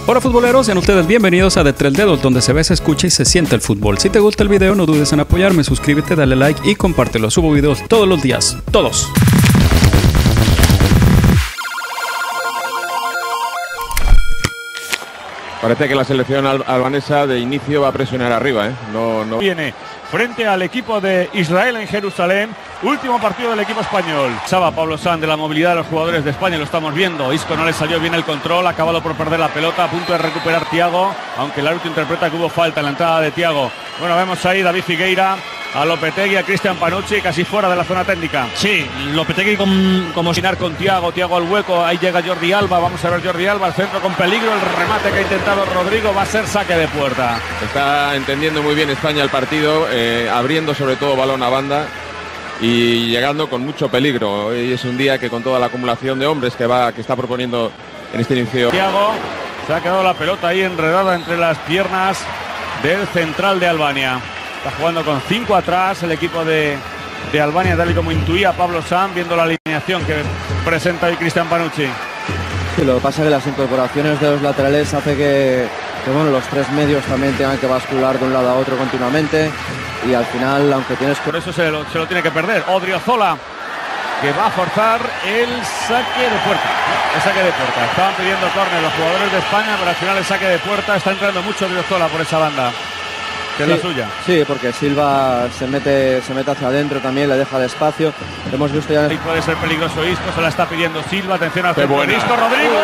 Hola futboleros, sean ustedes bienvenidos a De Tres Dedos, donde se ve, se escucha y se siente el fútbol. Si te gusta el video, no dudes en apoyarme, suscríbete, dale like y compártelo. Subo videos todos los días, todos. Parece que la selección albanesa de inicio va a presionar arriba, No viene frente al equipo de Israel en Jerusalén. Último partido del equipo español. Saba Pablo Sanz de la movilidad de los jugadores de España, lo estamos viendo. Isco no le salió bien el control, ha acabado por perder la pelota, a punto de recuperar Thiago, aunque el árbitro interpreta que hubo falta en la entrada de Thiago. Bueno, vemos ahí David Figueira, a Lopetegui, a Cristian Panucci, casi fuera de la zona técnica. Sí, Lopetegui como Sinar con Thiago al hueco, ahí llega Jordi Alba, vamos a ver Jordi Alba, al centro con peligro, el remate que ha intentado Rodrigo va a ser saque de puerta. Está entendiendo muy bien España el partido, abriendo sobre todo balón a banda y llegando con mucho peligro. Hoy es un día que con toda la acumulación de hombres que está proponiendo en este inicio. Thiago, se ha quedado la pelota ahí enredada entre las piernas del central de Albania. Está jugando con 5 atrás el equipo de Albania, tal y como intuía Pablo Sanz, viendo la alineación que presenta hoy Cristian Panucci. Sí, lo que pasa es que las incorporaciones de los laterales hace que bueno, los tres medios también tengan que bascular de un lado a otro continuamente y al final, aunque tienes... Por eso se lo tiene que perder. Odriozola, que va a forzar el saque de puerta. El saque de puerta. Estaban pidiendo córner los jugadores de España, pero al final el saque de puerta. Está entrando mucho Odriozola por esa banda, que es la suya. Sí, porque Silva se mete hacia adentro también, le deja el espacio. Hemos visto ya... Ahí puede ser peligroso Isco, se la está pidiendo Silva. Atención al centro de Isco, Rodrigo.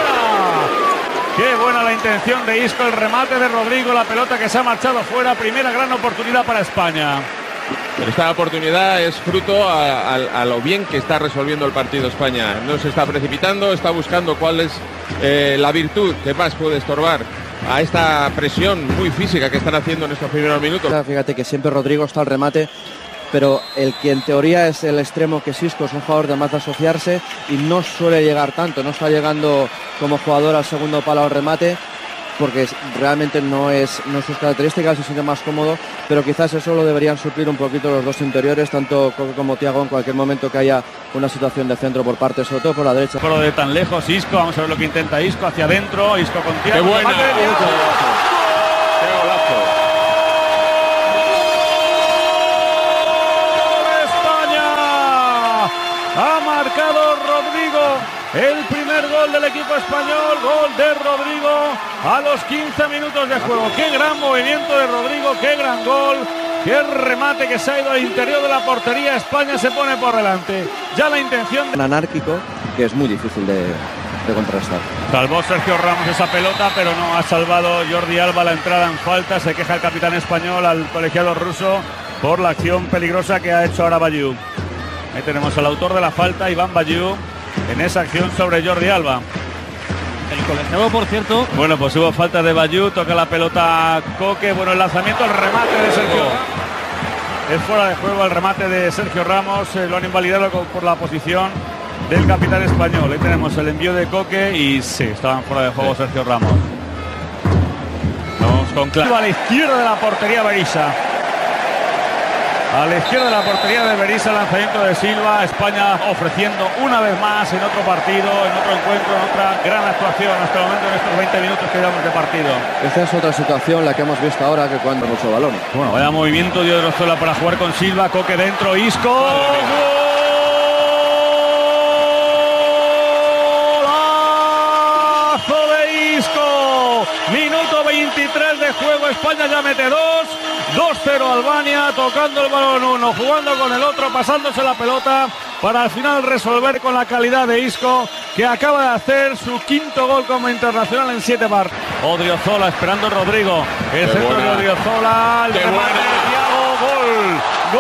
Qué buena la intención de Isco, el remate de Rodrigo, la pelota que se ha marchado fuera. Primera gran oportunidad para España. Pero esta oportunidad es fruto a lo bien que está resolviendo el partido España. No se está precipitando, está buscando cuál es la virtud que más puede estorbar a esta presión muy física que están haciendo en estos primeros minutos. Fíjate que siempre Rodrigo está al remate, pero el que en teoría es el extremo, que es Isco, es un jugador de más de asociarse y no suele llegar tanto, no está llegando como jugador al segundo palo al remate, porque realmente no es sus características, se siente más cómodo, pero quizás eso lo deberían suplir un poquito los dos interiores, tanto Koke como Thiago, en cualquier momento que haya una situación de centro por parte, sobre todo por la derecha. Por lo de tan lejos, Isco, vamos a ver lo que intenta Isco, hacia adentro, Isco con Thiago. ¡Qué buena! ¡Qué golazo! ¡España! Ha marcado Rodrigo. El primer gol del equipo español, gol de Rodrigo a los 15 minutos de juego. Qué gran movimiento de Rodrigo, qué gran gol, qué remate que se ha ido al interior de la portería. España se pone por delante. Ya la intención de... anárquico, que es muy difícil de contrastar. Salvó Sergio Ramos esa pelota, pero no ha salvado Jordi Alba la entrada en falta. Se queja el capitán español al colegiado ruso por la acción peligrosa que ha hecho ahora Bayu. Ahí tenemos al autor de la falta, Iván Bayu, en esa acción sobre Jordi Alba. El colegiado, por cierto... Bueno, pues hubo falta de Bayu, toca la pelota Koke, bueno, el lanzamiento, el remate de Sergio Ramos. Es fuera de juego el remate de Sergio Ramos, lo han invalidado por la posición del capitán español. Ahí tenemos el envío de Koke y sí, estaban fuera de juego Sergio Ramos. Vamos con claro. A la izquierda de la portería Berisha. A la izquierda de la portería de Berisha, lanzamiento de Silva. España ofreciendo una vez más en otro partido, en otro encuentro, en otra gran actuación hasta el momento en estos 20 minutos que llevamos de partido. Esta es otra situación, la que hemos visto ahora, que cuando mucho balón. Bueno, vaya movimiento de Odriozola para jugar con Silva. Koke dentro, Isco. ¡Golazo de Isco! Minuto 23 de juego, España ya mete 2-0 Albania, tocando el balón uno, jugando con el otro, pasándose la pelota para al final resolver con la calidad de Isco, que acaba de hacer su quinto gol como internacional en 7 partidos. Odriozola esperando Rodrigo, el centro de Odriozola, el remate de Thiago,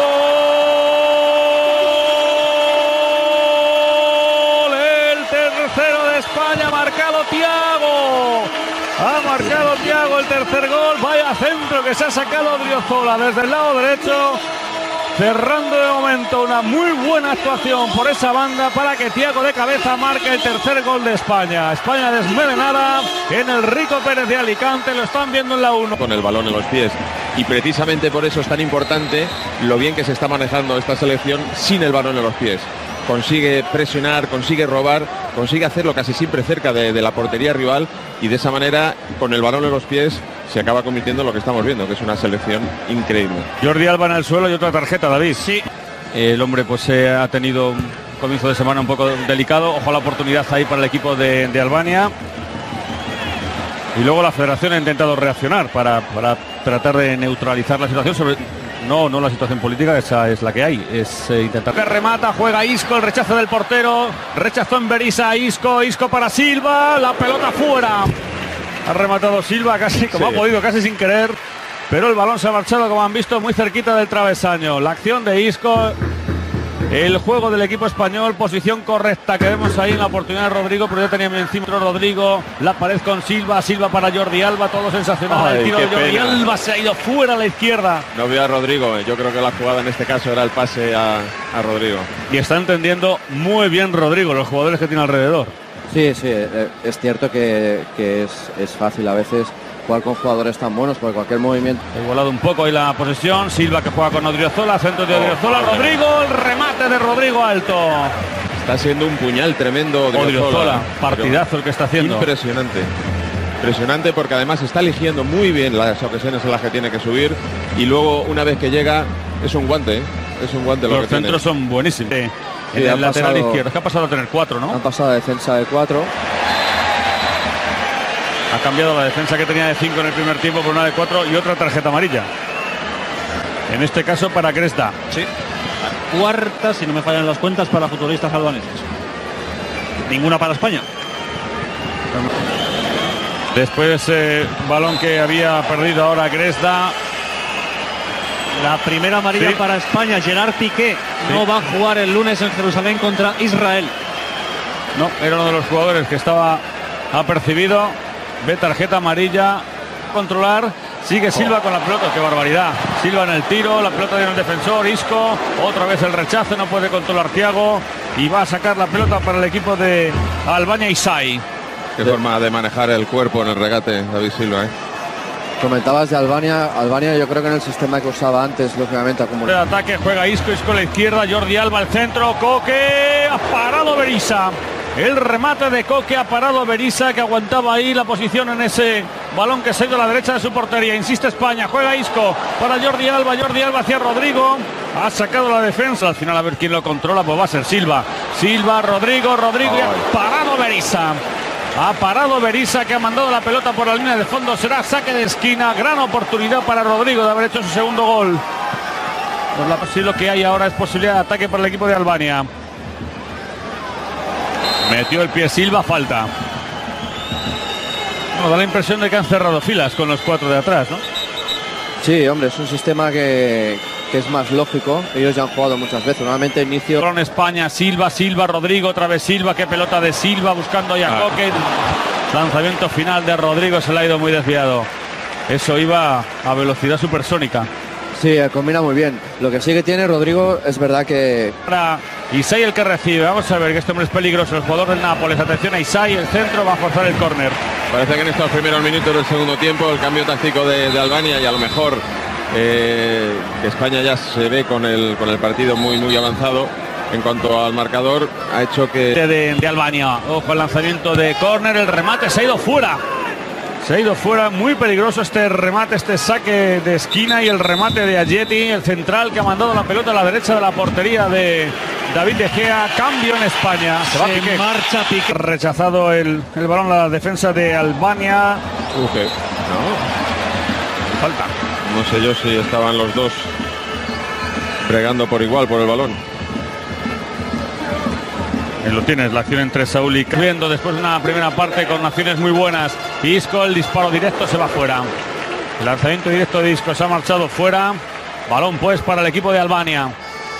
gol, el tercero de España, marcado Thiago. Ha marcado Thiago el tercer gol. Vaya centro que se ha sacado Odriozola desde el lado derecho. Cerrando de momento una muy buena actuación por esa banda para que Thiago de cabeza marque el tercer gol de España. España desmelenada en el Rico Pérez de Alicante. Lo están viendo en la 1. Con el balón en los pies. Y precisamente por eso es tan importante lo bien que se está manejando esta selección sin el balón en los pies. consigue presionar, consigue robar, consigue hacerlo casi siempre cerca de la portería rival, y de esa manera, con el balón en los pies, se acaba convirtiendo en lo que estamos viendo, que es una selección increíble. Jordi Alba en el suelo y otra tarjeta, David. Sí. El hombre pues ha tenido un comienzo de semana un poco delicado. Ojo a la oportunidad ahí para el equipo de Albania. Y luego la federación ha intentado reaccionar para tratar de neutralizar la situación. No la situación política, esa es la que hay. Es intentar. Que remata, juega Isco, el rechazo del portero. Rechazó en Berizza, Isco para Silva. La pelota fuera. Ha rematado Silva casi como ha podido, casi sin querer. Pero el balón se ha marchado, como han visto, muy cerquita del travesaño. La acción de Isco. El juego del equipo español, posición correcta que vemos ahí en la oportunidad de Rodrigo, pero ya tenía encima Rodrigo, la pared con Silva para Jordi Alba, todo sensacional. El tiro de Jordi Alba se ha ido fuera a la izquierda. No veo a Rodrigo, yo creo que la jugada en este caso era el pase a Rodrigo. Y está entendiendo muy bien Rodrigo, los jugadores que tiene alrededor. Sí, es cierto que es fácil a veces jugar con jugadores tan buenos, porque cualquier movimiento. Ha igualado un poco ahí la posesión. Silva que juega con Odriozola, centro de Odriozola. Rodrigo, el remate de Rodrigo alto. Está siendo un puñal tremendo Odriozola. Partidazo el que está haciendo. Impresionante, porque además está eligiendo muy bien las ocasiones en las que tiene que subir, y luego una vez que llega es un guante, es un guante. Los centros son buenísimos. En el lateral izquierdo, es que ha pasado a tener 4, ¿no? Han pasado a defensa de 4. Ha cambiado la defensa que tenía de 5 en el primer tiempo por una de 4 y otra tarjeta amarilla. En este caso para Cresta. Sí. La cuarta, si no me fallan las cuentas, para futbolistas albaneses. Ninguna para España. Después balón que había perdido ahora Cresta. La primera amarilla para España. Gerard Piqué no va a jugar el lunes en Jerusalén contra Israel. No, era uno de los jugadores que estaba apercibido. Ve tarjeta amarilla. Controlar. Sigue Silva con la pelota. ¡Qué barbaridad! Silva en el tiro. La pelota tiene el defensor. Isco. Otra vez el rechazo. No puede controlar Thiago. Y va a sacar la pelota para el equipo de Albania. Isai. Qué forma de manejar el cuerpo en el regate, David Silva, ¿eh? Comentabas de Albania. Albania, yo creo que en el sistema que usaba antes, lógicamente acumula. El ataque juega Isco a la izquierda. Jordi Alba al centro. Coque. Ha parado Berizza. El remate de Coque ha parado Berizza, que aguantaba ahí la posición en ese balón que se ha ido a la derecha de su portería. Insiste España, juega Isco para Jordi Alba hacia Rodrigo. Ha sacado la defensa. Al final a ver quién lo controla, pues va a ser Silva. Rodrigo y ha parado Berizza. Ha parado Berizza, que ha mandado la pelota por la línea de fondo. Será saque de esquina. Gran oportunidad para Rodrigo de haber hecho su segundo gol. Pues lo que hay ahora es posibilidad de ataque para el equipo de Albania. Metió el pie Silva, falta. Da la impresión de que han cerrado filas con los 4 de atrás, ¿no? Sí, hombre, es un sistema que es más lógico. Ellos ya han jugado muchas veces. Normalmente inicio. Con España, Silva, Rodrigo, otra vez Silva. Qué pelota de Silva buscando a Coque. Lanzamiento final de Rodrigo, se le ha ido muy desviado. Eso iba a velocidad supersónica. Sí, combina muy bien. Lo que sí que tiene Rodrigo es verdad que... Para Isai el que recibe. Vamos a ver que este hombre es peligroso. El jugador del Nápoles. Atención a Isai, el centro, va a forzar el córner. Parece que en estos primeros minutos del segundo tiempo el cambio táctico de Albania, y a lo mejor que España ya se ve con el partido muy avanzado en cuanto al marcador, ha hecho que... De Albania. Ojo al lanzamiento de córner. El remate se ha ido fuera. Muy peligroso este remate, este saque de esquina, y el remate de Ageti, el central, que ha mandado la pelota a la derecha de la portería de David De Gea. Cambio en España. Se va Piqué. Marcha Piqué. Rechazado el balón, la defensa de Albania. No. Falta. No sé yo si estaban los dos pregando por igual por el balón. Lo tienes, la acción entre Saúl y viendo después de una primera parte con acciones muy buenas. Isco, el disparo directo, se va fuera. El lanzamiento directo de Isco se ha marchado fuera. Balón pues para el equipo de Albania.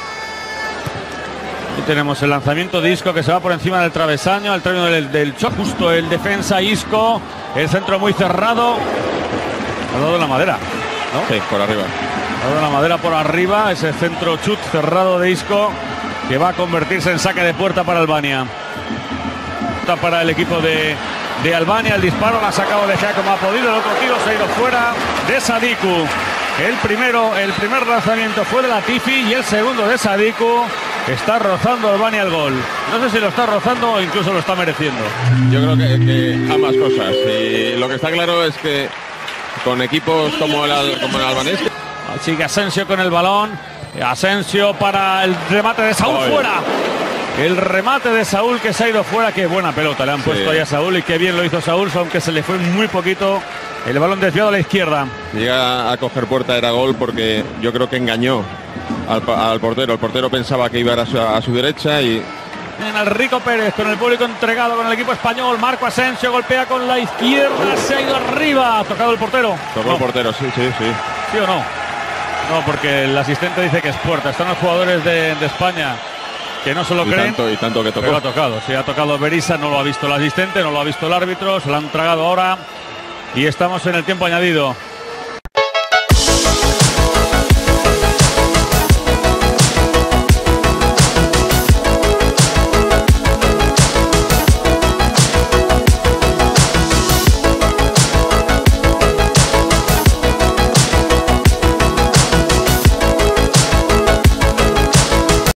Y tenemos el lanzamiento de Isco, que se va por encima del travesaño, al término del choque. Justo el defensa Isco, el centro muy cerrado. Ha dado la madera, ¿no? Sí, por arriba. Ha dado la madera por arriba, ese centro chut cerrado de Isco, que va a convertirse en saque de puerta para Albania. Para el equipo de Albania, el disparo lo ha sacado De Gea como ha podido. El otro tiro se ha ido fuera de Sadiku. El primer lanzamiento fue de Latifi y el segundo de Sadiku. Está rozando Albania el gol. No sé si lo está rozando o incluso lo está mereciendo. Yo creo que ambas cosas. Y lo que está claro es que con equipos como el albanés... Sigue Asensio con el balón. Asensio para el remate de Saúl. Fuera. El remate de Saúl que se ha ido fuera. Qué buena pelota le han puesto ahí a Saúl y qué bien lo hizo Saúl, aunque se le fue muy poquito. El balón desviado a la izquierda. Llega a coger puerta, era gol, porque yo creo que engañó al portero. El portero pensaba que iba a su derecha y... En el Rico Pérez, con el público entregado con el equipo español. Marco Asensio golpea con la izquierda, se ha ido arriba. ¿Ha tocado el portero? Tocó el portero, sí. ¿Sí o no? No, porque el asistente dice que es puerta. Están los jugadores de España que no se lo creen. Y tanto que tocó. Pero ha tocado, sí, ha tocado Berizza, no lo ha visto el asistente, no lo ha visto el árbitro, se lo han tragado ahora. Y estamos en el tiempo añadido.